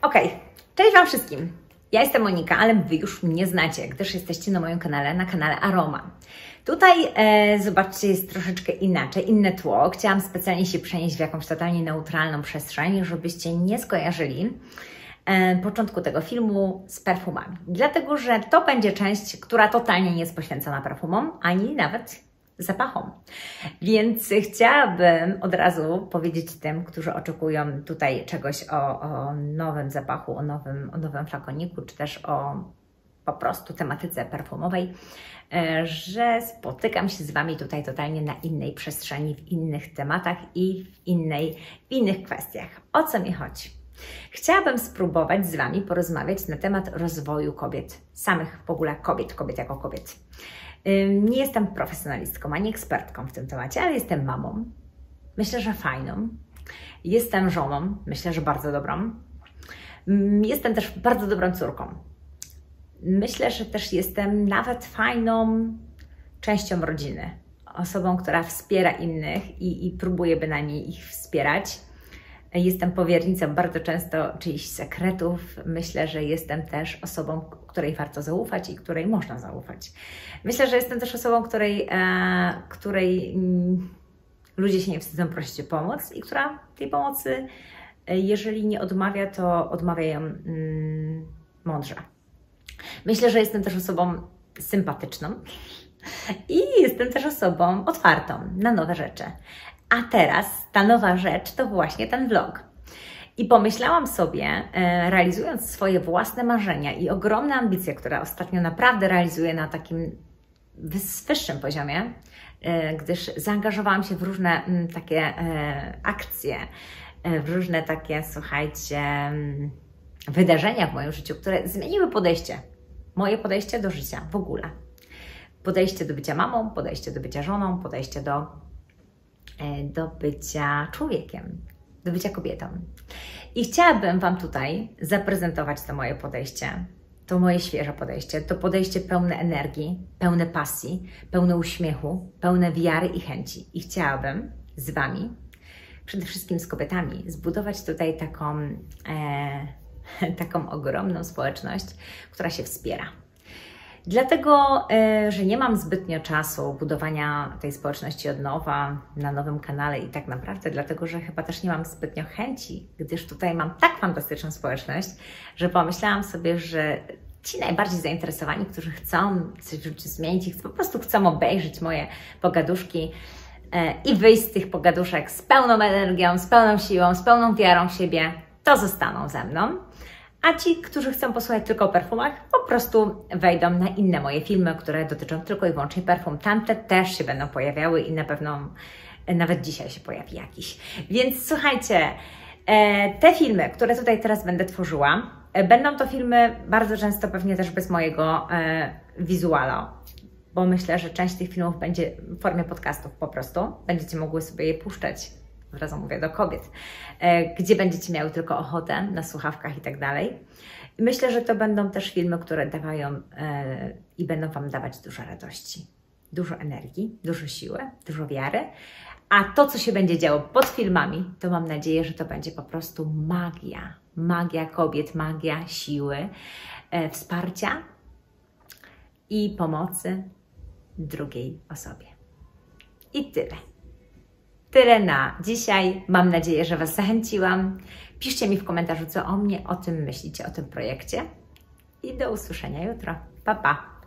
Okej, cześć Wam wszystkim. Ja jestem Monika, ale Wy już mnie znacie, gdyż jesteście na moim kanale, na kanale Aroma. Tutaj zobaczcie, jest troszeczkę inaczej, inne tło. Chciałam specjalnie się przenieść w jakąś totalnie neutralną przestrzeń, żebyście nie skojarzyli początku tego filmu z perfumami. Dlatego, że to będzie część, która totalnie nie jest poświęcona perfumom, ani nawet zapachom. Więc chciałabym od razu powiedzieć tym, którzy oczekują tutaj czegoś o nowym zapachu, o nowym flakoniku, czy też o po prostu tematyce perfumowej, że spotykam się z Wami tutaj totalnie na innej przestrzeni, w innych tematach i w innych kwestiach. O co mi chodzi? Chciałabym spróbować z Wami porozmawiać na temat rozwoju kobiet, samych w ogóle kobiet jako kobiet. Nie jestem profesjonalistką, ani ekspertką w tym temacie, ale jestem mamą. Myślę, że fajną. Jestem żoną. Myślę, że bardzo dobrą. Jestem też bardzo dobrą córką. Myślę, że też jestem nawet fajną częścią rodziny. Osobą, która wspiera innych i próbuje bynajmniej ich wspierać. Jestem powiernicą bardzo często czyichś sekretów. Myślę, że jestem też osobą, której warto zaufać i której można zaufać. Myślę, że jestem też osobą, której ludzie się nie wstydzą prosić o pomoc i która tej pomocy, jeżeli nie odmawia, to odmawia ją mądrze. Myślę, że jestem też osobą sympatyczną i jestem też osobą otwartą na nowe rzeczy. A teraz ta nowa rzecz to właśnie ten vlog. I pomyślałam sobie, realizując swoje własne marzenia i ogromne ambicje, które ostatnio naprawdę realizuję na takim wyższym poziomie, gdyż zaangażowałam się w różne takie akcje, w różne takie, słuchajcie, wydarzenia w moim życiu, które zmieniły moje podejście do życia w ogóle. Podejście do bycia mamą, podejście do bycia żoną, podejście do bycia człowiekiem, do bycia kobietą. I chciałabym Wam tutaj zaprezentować to moje podejście, to moje świeże podejście, to podejście pełne energii, pełne pasji, pełne uśmiechu, pełne wiary i chęci. I chciałabym z Wami, przede wszystkim z kobietami, zbudować tutaj taką ogromną społeczność, która się wspiera. Dlatego, że nie mam zbytnio czasu budowania tej społeczności od nowa, na nowym kanale i tak naprawdę dlatego, że chyba też nie mam zbytnio chęci, gdyż tutaj mam tak fantastyczną społeczność, że pomyślałam sobie, że ci najbardziej zainteresowani, którzy chcą coś w życiu zmienić i po prostu chcą obejrzeć moje pogaduszki i wyjść z tych pogaduszek z pełną energią, z pełną siłą, z pełną wiarą w siebie, to zostaną ze mną. A ci, którzy chcą posłuchać tylko o perfumach, po prostu wejdą na inne moje filmy, które dotyczą tylko i wyłącznie perfum. Tamte też się będą pojawiały i na pewno nawet dzisiaj się pojawi jakiś. Więc słuchajcie, te filmy, które tutaj teraz będę tworzyła, będą to filmy bardzo często pewnie też bez mojego wizuala, bo myślę, że część tych filmów będzie w formie podcastów po prostu. Będziecie mogły sobie je puszczać. Od razu mówię do kobiet, gdzie będziecie miały tylko ochotę na słuchawkach i tak dalej. Myślę, że to będą też filmy, które dawają i będą Wam dawać dużo radości, dużo energii, dużo siły, dużo wiary. A to, co się będzie działo pod filmami, to mam nadzieję, że to będzie po prostu magia. Magia kobiet, magia siły, wsparcia i pomocy drugiej osobie. I tyle. Tyle na dzisiaj. Mam nadzieję, że Was zachęciłam. Piszcie mi w komentarzu, co o mnie, o tym myślicie, o tym projekcie. I do usłyszenia jutro. Pa, pa!